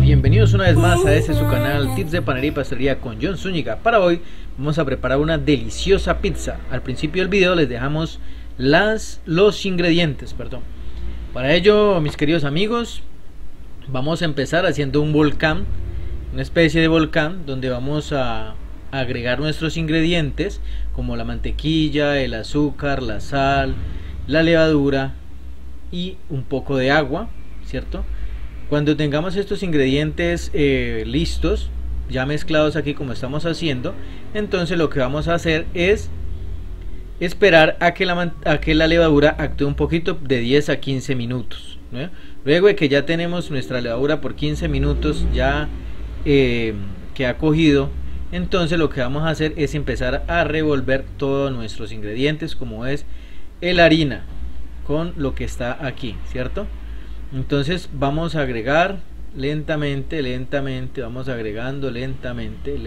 Bienvenidos una vez más a este su canal Tips de Panadería y Pastelería con John Zúñiga. Para hoy vamos a preparar una deliciosa pizza. Al principio del video les dejamos los ingredientes. Para ello, mis queridos amigos, vamos a empezar haciendo un volcán, una especie de volcán donde vamos a agregar nuestros ingredientes como la mantequilla, el azúcar, la sal, la levadura y un poco de agua, ¿cierto? Cuando tengamos estos ingredientes listos, ya mezclados aquí como estamos haciendo, entonces lo que vamos a hacer es esperar a que la levadura actúe un poquito, de 10 a 15 minutos, ¿no? Luego de que ya tenemos nuestra levadura por 15 minutos ya que ha cogido, entonces lo que vamos a hacer es empezar a revolver todos nuestros ingredientes, como es la harina con lo que está aquí, ¿cierto? Entonces vamos a agregar lentamente, vamos agregando lentamente.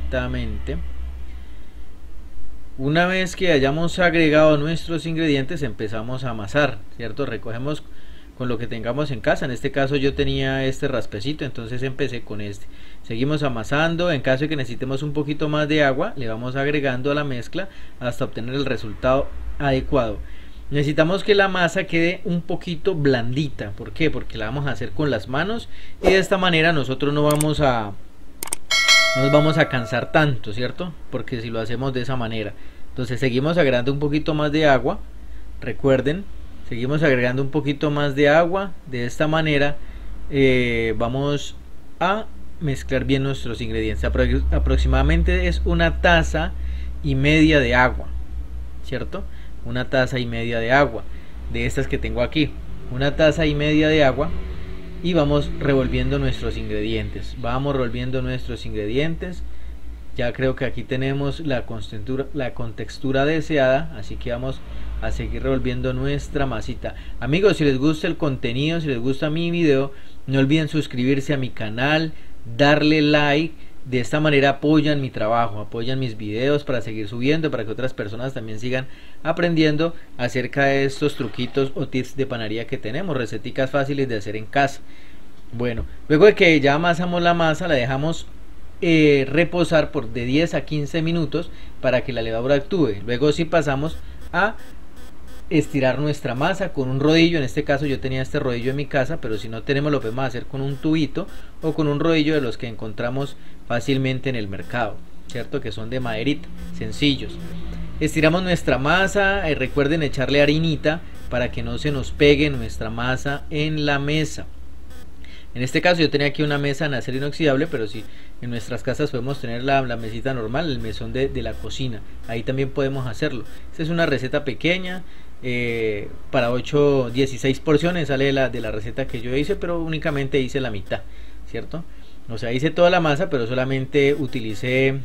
Una vez que hayamos agregado nuestros ingredientes, empezamos a amasar, ¿cierto? Recogemos con lo que tengamos en casa. En este caso yo tenía este raspecito, entonces empecé con este. Seguimos amasando. En caso de que necesitemos un poquito más de agua, le vamos agregando a la mezcla hasta obtener el resultado adecuado. Necesitamos que la masa quede un poquito blandita. ¿Por qué? Porque la vamos a hacer con las manos y de esta manera nosotros no nos vamos a cansar tanto, ¿cierto? Porque si lo hacemos de esa manera. Entonces seguimos agregando un poquito más de agua. Recuerden, seguimos agregando un poquito más de agua. De esta manera vamos a mezclar bien nuestros ingredientes. Aproximadamente es 1,5 tazas de agua, ¿cierto? 1,5 tazas de agua, de estas que tengo aquí, 1,5 tazas de agua, y vamos revolviendo nuestros ingredientes. Ya creo que aquí tenemos la contextura deseada, así que vamos a seguir revolviendo nuestra masita. Amigos, si les gusta el contenido, si les gusta mi video, no olviden suscribirse a mi canal, darle like. De esta manera apoyan mi trabajo, apoyan mis videos para seguir subiendo, para que otras personas también sigan aprendiendo acerca de estos truquitos o tips de panadería que tenemos, receticas fáciles de hacer en casa. Bueno, luego de que ya amasamos la masa, la dejamos reposar por de 10 a 15 minutos para que la levadura actúe. Luego sí pasamos a estirar nuestra masa con un rodillo. En este caso yo tenía este rodillo en mi casa, pero si no tenemos lo podemos hacer con un tubito o con un rodillo de los que encontramos fácilmente en el mercado, ¿cierto? Que son de maderita, sencillos. Estiramos nuestra masa, recuerden echarle harinita para que no se nos pegue nuestra masa en la mesa. En este caso yo tenía aquí una mesa en acero inoxidable, pero si en nuestras casas podemos tener la mesita normal, el mesón de la cocina, ahí también podemos hacerlo. Esta es una receta pequeña, para 16 porciones sale de la receta que yo hice, pero únicamente hice la mitad, ¿cierto? O sea, hice toda la masa, pero solamente utilicé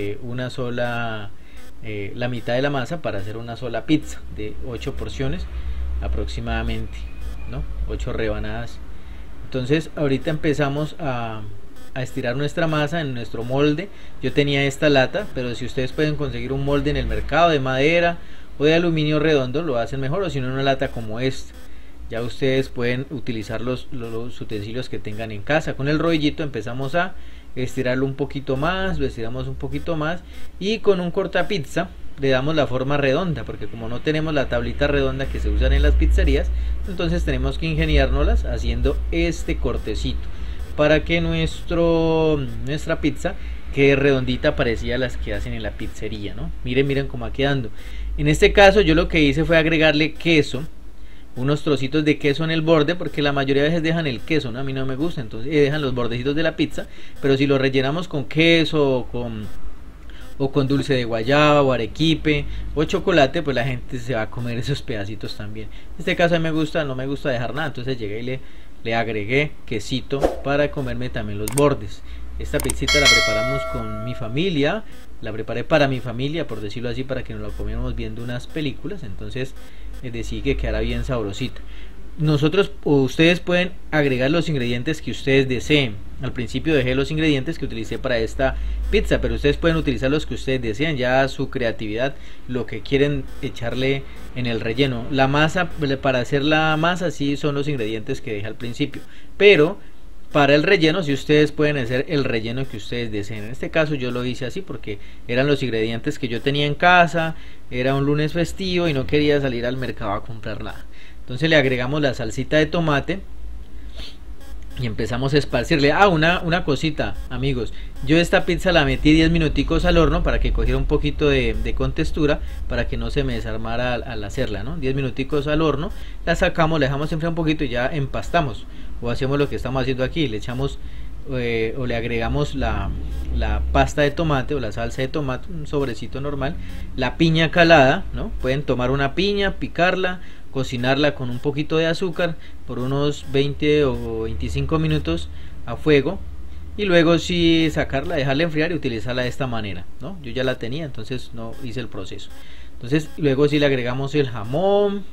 la mitad de la masa para hacer una sola pizza de 8 porciones aproximadamente, ¿no? 8 rebanadas. Entonces ahorita empezamos a estirar nuestra masa en nuestro molde. Yo tenía esta lata, pero si ustedes pueden conseguir un molde en el mercado de madera o de aluminio redondo, lo hacen mejor, o si no, una lata como esta. Ya ustedes pueden utilizar los utensilios que tengan en casa. Con el rodillito empezamos a estirarlo un poquito más, lo estiramos un poquito más, y con un cortapizza le damos la forma redonda, porque como no tenemos la tablita redonda que se usan en las pizzerías, entonces tenemos que ingeniárnoslas haciendo este cortecito para que nuestra pizza quede redondita, parecida a las que hacen en la pizzería, ¿no? Miren cómo va quedando. En este caso yo lo que hice fue agregarle queso, unos trocitos de queso en el borde, porque la mayoría de veces dejan el queso, ¿no? A mí no me gusta, entonces dejan los bordecitos de la pizza, pero si lo rellenamos con queso o con dulce de guayaba o arequipe o chocolate, pues la gente se va a comer esos pedacitos también. En este caso a mí no me gusta dejar nada, entonces llegué y le agregué quesito para comerme también los bordes. Esta pizzita la preparamos con mi familia, la preparé para mi familia, por decirlo así, para que nos la comiéramos viendo unas películas. Entonces decidí que quedara bien sabrosita. Ustedes pueden agregar los ingredientes que ustedes deseen. Al principio dejé los ingredientes que utilicé para esta pizza, pero ustedes pueden utilizar los que ustedes deseen, ya a su creatividad, lo que quieren echarle en el relleno. La masa, para hacer la masa sí son los ingredientes que dejé al principio, pero para el relleno, si ustedes pueden hacer el relleno que ustedes deseen. En este caso yo lo hice así porque eran los ingredientes que yo tenía en casa, era un lunes festivo y no quería salir al mercado a comprar nada. Entonces le agregamos la salsita de tomate y empezamos a esparcirle. Una cosita, amigos, yo esta pizza la metí 10 minuticos al horno para que cogiera un poquito de contextura, para que no se me desarmara al hacerla, ¿no? 10 minuticos al horno, la sacamos, la dejamos enfriar un poquito y ya empastamos, o hacemos lo que estamos haciendo aquí, le echamos o le agregamos la pasta de tomate o la salsa de tomate, un sobrecito normal, la piña calada, ¿no? Pueden tomar una piña, picarla, cocinarla con un poquito de azúcar por unos 20 o 25 minutos a fuego, y luego sí sacarla, dejarla enfriar y utilizarla de esta manera, ¿no? Yo ya la tenía, entonces no hice el proceso. Entonces luego sí le agregamos el jamón,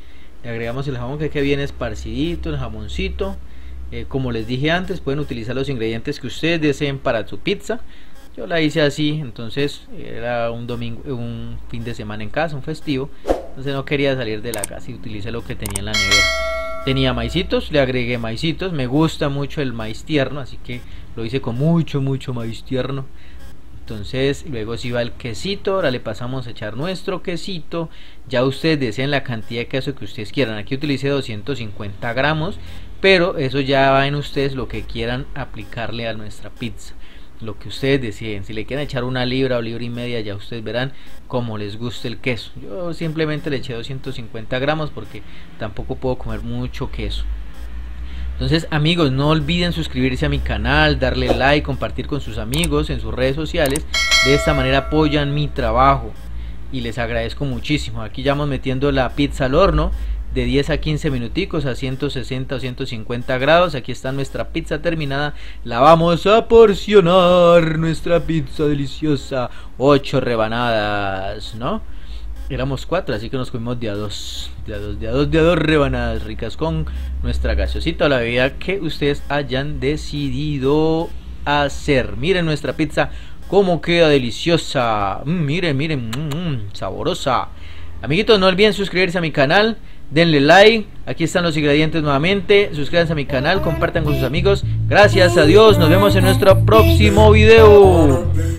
que viene esparcidito, el jamoncito. Como les dije antes, pueden utilizar los ingredientes que ustedes deseen para su pizza. Yo la hice así, entonces era un fin de semana en casa, un festivo, entonces no quería salir de la casa y utilicé lo que tenía en la nevera. Tenía maicitos, le agregué maicitos, me gusta mucho el maíz tierno, así que lo hice con mucho maíz tierno. Entonces luego si va el quesito, ahora le pasamos a echar nuestro quesito. Ya ustedes deseen la cantidad de queso que ustedes quieran. Aquí utilicé 250 gramos, pero eso ya va en ustedes lo que quieran aplicarle a nuestra pizza, lo que ustedes deseen. Si le quieren echar 1 libra o libra y media, ya ustedes verán cómo les guste el queso. Yo simplemente le eché 250 gramos porque tampoco puedo comer mucho queso. Entonces, amigos, no olviden suscribirse a mi canal, darle like, compartir con sus amigos en sus redes sociales. De esta manera apoyan mi trabajo y les agradezco muchísimo. Aquí ya vamos metiendo la pizza al horno de 10 a 15 minuticos a 160 o 150 grados. Aquí está nuestra pizza terminada. La vamos a porcionar, nuestra pizza deliciosa. 8 rebanadas, ¿no? Éramos 4, así que nos comimos de a 2 rebanadas ricas con nuestra gaseosita o la bebida que ustedes hayan decidido hacer. Miren nuestra pizza cómo queda deliciosa. Miren, saborosa. Amiguitos, no olviden suscribirse a mi canal, denle like, aquí están los ingredientes nuevamente, suscríbanse a mi canal, compartan con sus amigos. Gracias a Dios, nos vemos en nuestro próximo video.